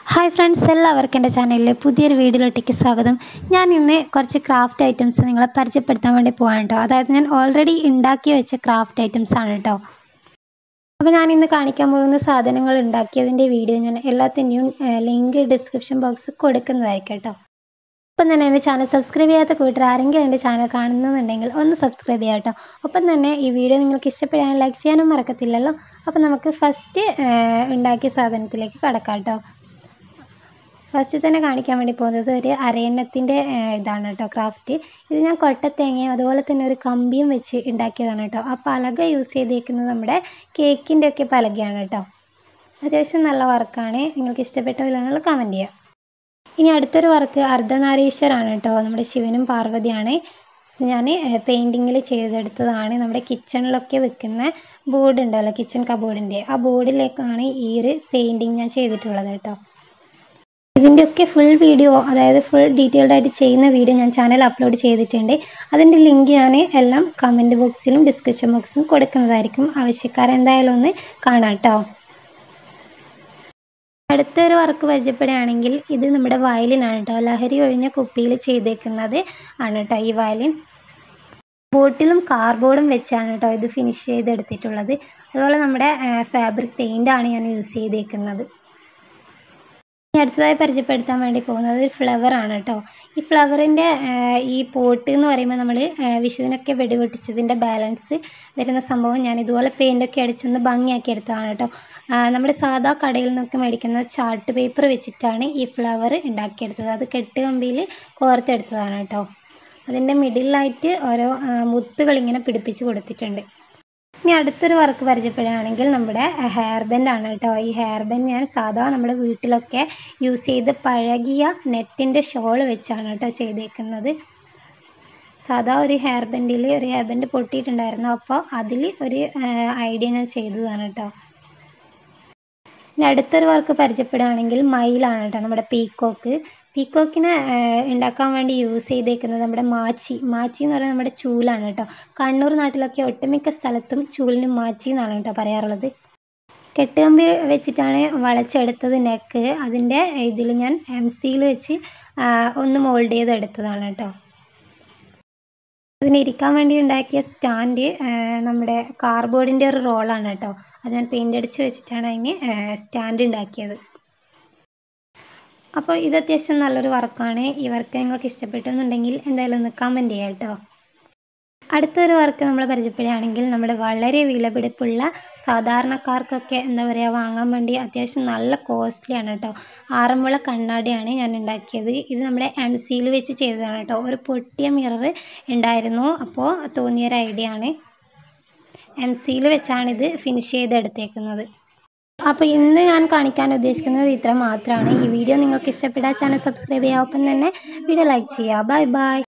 Hi friends, എല്ലാവർക്കും എൻ്റെ ചാനലിലെ പുതിയൊരു വീഡിയോയിലോട്ടേക്ക് സ്വാഗതം. ഞാൻ ഇന്ന് കുറച്ച് ക്രാഫ്റ്റ് ഐറ്റംസ് നിങ്ങളെ പരിചയപ്പെടുത്താൻ വേണ്ടി പോവാണ് കേട്ടോ. അതായത് ഞാൻ ഓൾറെഡി ഉണ്ടാക്കി വെച്ച ക്രാഫ്റ്റ് ഐറ്റംസ് ആണ് കേട്ടോ. അപ്പോൾ ഞാൻ ഇന്ന് കാണിക്കാൻ പോകുന്ന സാധനങ്ങൾ ഉണ്ടാക്കിയതിൻ്റെ വീഡിയോ ഞാൻ എല്ലാത്തിൻ്റെയും ലിങ്ക് ഡിസ്ക്രിപ്ഷൻ ബോക്സിൽ കൊടുക്കുന്നതായിരിക്കും കേട്ടോ. ഒപ്പം തന്നെ എൻ്റെ ചാനൽ സബ്സ്ക്രൈബ് ചെയ്യാത്ത കൂട്ടർ ആരെങ്കിലും എൻ്റെ ചാനൽ കാണുന്നുണ്ടെങ്കിൽ ഒന്ന് സബ്സ്ക്രൈബ് ചെയ്യാം കേട്ടോ. ഒപ്പം തന്നെ ഈ വീഡിയോ നിങ്ങൾക്ക് ഇഷ്ടപ്പെടാൻ ലൈക്ക് ചെയ്യാനും മറക്കത്തില്ലല്ലോ. അപ്പോൾ നമുക്ക് ഫസ്റ്റ് ഉണ്ടാക്കിയ സാധനത്തിലേക്ക് കടക്കാം കേട്ടോ. ഫസ്റ്റ് തന്നെ കാണിക്കാൻ വേണ്ടി പോകുന്നത് ഒരു അരയന്നത്തിൻ്റെ ഇതാണ് കേട്ടോ ക്രാഫ്റ്റ്. ഇത് ഞാൻ കൊട്ടത്തേങ്ങയും അതുപോലെ തന്നെ ഒരു കമ്പിയും വെച്ച് ഉണ്ടാക്കിയതാണ് കേട്ടോ. ആ പലക യൂസ് ചെയ്തേക്കുന്നത് നമ്മുടെ കേക്കിൻ്റെ ഒക്കെ പലകയാണ് കേട്ടോ. അത്യാവശ്യം നല്ല വർക്കാണ്. നിങ്ങൾക്ക് ഇഷ്ടപ്പെട്ടില്ല നിങ്ങൾ കമൻറ്റ് ചെയ്യുക. ഇനി അടുത്തൊരു വർക്ക് അർദ്ധനാരീശ്വരാണ് കേട്ടോ. നമ്മുടെ ശിവനും പാർവതിയാണ്. ഞാൻ പെയിൻറ്റിങ്ങിൽ ചെയ്തെടുത്തതാണ്. നമ്മുടെ കിച്ചണിലൊക്കെ വെക്കുന്ന ബോർഡ് ഉണ്ടല്ലോ, കിച്ചൺ കബോർഡിൻ്റെ, ആ ബോർഡിലേക്കാണ് ഈ ഒരു പെയിൻറ്റിങ് ഞാൻ ചെയ്തിട്ടുള്ളത് കേട്ടോ. ഇതിൻ്റെയൊക്കെ ഫുൾ വീഡിയോ, അതായത് ഫുൾ ഡീറ്റെയിൽഡ് ആയിട്ട് ചെയ്യുന്ന വീഡിയോ ഞാൻ ചാനൽ അപ്ലോഡ് ചെയ്തിട്ടുണ്ട്. അതിൻ്റെ ലിങ്ക് ഞാൻ എല്ലാം കമൻറ്റ് ബോക്സിലും ഡിസ്ക്രിപ്ഷൻ ബോക്സിലും കൊടുക്കുന്നതായിരിക്കും. ആവശ്യക്കാരെന്തായാലും ഒന്ന് കാണാം കേട്ടോ. അടുത്തൊരു വർക്ക് പരിചയപ്പെടുകയാണെങ്കിൽ ഇത് നമ്മുടെ വയലിനാണ് കേട്ടോ. ലഹരി ഒഴിഞ്ഞ കുപ്പിയിൽ ചെയ്തേക്കുന്നത് ആണ് കേട്ടോ ഈ വയലിൻ. ബോട്ടിലും കാർഡ്ബോർഡും വെച്ചാണ് കേട്ടോ ഇത് ഫിനിഷ് ചെയ്തെടുത്തിട്ടുള്ളത്. അതുപോലെ നമ്മുടെ ഫാബ്രിക് പെയിൻ്റാണ് ഞാൻ യൂസ് ചെയ്തേക്കുന്നത്. അടുത്തതായി പരിചയപ്പെടുത്താൻ വേണ്ടി പോകുന്നത് ഒരു ഫ്ലവറാണ് കേട്ടോ. ഈ ഫ്ലവറിൻ്റെ ഈ പോട്ട് എന്ന് പറയുമ്പോൾ നമ്മൾ വിഷുവിനൊക്കെ വെടിപൊട്ടിച്ചതിൻ്റെ ബാലൻസ് വരുന്ന സംഭവം ഞാൻ ഇതുപോലെ പെയിൻ്റൊക്കെ അടിച്ചൊന്ന് ഭംഗിയാക്കി എടുത്തതാണ് കേട്ടോ. നമ്മുടെ സാധാ കടയിൽ നിന്നൊക്കെ മേടിക്കുന്ന ചാർട്ട് പേപ്പർ വെച്ചിട്ടാണ് ഈ ഫ്ലവർ ഉണ്ടാക്കിയെടുത്തത്. അത് കെട്ടുകമ്പിയിൽ കോർത്തെടുത്തതാണ് കേട്ടോ. അതിൻ്റെ മിഡിലായിട്ട് ഓരോ മുത്തുകൾ ഇങ്ങനെ പിടിപ്പിച്ച് കൊടുത്തിട്ടുണ്ട്. ഇനി അടുത്തൊരു വർക്ക് പരിചയപ്പെടുകയാണെങ്കിൽ നമ്മുടെ ഹെയർ ബാൻഡാണ് കേട്ടോ. ഈ ഹെയർ ബാൻഡ് ഞാൻ സാധാ നമ്മുടെ വീട്ടിലൊക്കെ യൂസ് ചെയ്ത് പഴകിയ നെറ്റിൻ്റെ ഷോൾ വെച്ചാണ് കേട്ടോ ചെയ്തേക്കുന്നത്. സാധാ ഒരു ഹെയർ ബാൻഡ് പൊട്ടിയിട്ടുണ്ടായിരുന്നു. അപ്പോൾ അതിൽ ഒരു ഐഡിയ ഞാൻ ചെയ്തതാണ് കേട്ടോ. ഇനി അടുത്തൊരു വർക്ക് പരിചയപ്പെടുകയാണെങ്കിൽ മയിലാണ് കേട്ടോ. നമ്മുടെ പീക്കോക്കിനെ ഉണ്ടാക്കാൻ വേണ്ടി യൂസ് ചെയ്തേക്കുന്നത് നമ്മുടെ മാച്ചി എന്ന് പറയുന്നത് നമ്മുടെ ചൂലാണ് കേട്ടോ. കണ്ണൂർ നാട്ടിലൊക്കെ ഒട്ടുമിക്ക സ്ഥലത്തും ചൂലിന് മാച്ചി എന്നാണ് കേട്ടോ പറയാറുള്ളത്. കെട്ടുകമ്പി വെച്ചിട്ടാണ് വളച്ചെടുത്തത് നെക്ക്. അതിൻ്റെ ഇതിൽ ഞാൻ MC വെച്ച് ഒന്ന് മോൾഡ് ചെയ്തെടുത്തതാണ് കേട്ടോ. അതിനിരിക്കാൻ വേണ്ടി ഉണ്ടാക്കിയ സ്റ്റാൻഡ് നമ്മുടെ കാർഡ്ബോർഡിൻ്റെ ഒരു റോളാണ് കേട്ടോ. അത് ഞാൻ പെയിൻ്റ് അടിച്ച് വെച്ചിട്ടാണ് അതിന് സ്റ്റാൻഡ് ഉണ്ടാക്കിയത്. അപ്പോൾ ഇത് അത്യാവശ്യം നല്ലൊരു വർക്കാണ്. ഈ വർക്ക് നിങ്ങൾക്ക് ഇഷ്ടപ്പെട്ടെന്നുണ്ടെങ്കിൽ എന്തായാലും ഒന്ന് കമൻറ്റ് ചെയ്യാം കേട്ടോ. അടുത്തൊരു വർക്ക് നമ്മൾ പരിചയപ്പെടുകയാണെങ്കിൽ നമ്മുടെ വളരെ വിലപിടിപ്പുള്ള സാധാരണക്കാർക്കൊക്കെ എന്താ പറയുക വാങ്ങാൻ വേണ്ടി അത്യാവശ്യം നല്ല കോസ്റ്റ്ലിയാണ് കേട്ടോ. ആറന്മുള കണ്ണാടിയാണ് ഞാൻ ഉണ്ടാക്കിയത്. ഇത് നമ്മുടെ MC വെച്ച് ചെയ്തതാണ് കേട്ടോ. ഒരു പൊട്ടിയ മിറർ ഉണ്ടായിരുന്നു, അപ്പോൾ തോന്നിയൊരു ഐഡിയ ആണ്. MC വെച്ചാണിത് ഫിനിഷ് ചെയ്തെടുത്തേക്കുന്നത്. അപ്പോൾ ഇന്ന് ഞാൻ കാണിക്കാൻ ഉദ്ദേശിക്കുന്നത് ഇത്ര മാത്രമാണ്. ഈ വീഡിയോ നിങ്ങൾക്ക് ഇഷ്ടപ്പെട്ടാൽ ചാനൽ സബ്സ്ക്രൈബ് ചെയ്യുക. ഒപ്പം തന്നെ വീഡിയോ ലൈക്ക് ചെയ്യുക. Bye by.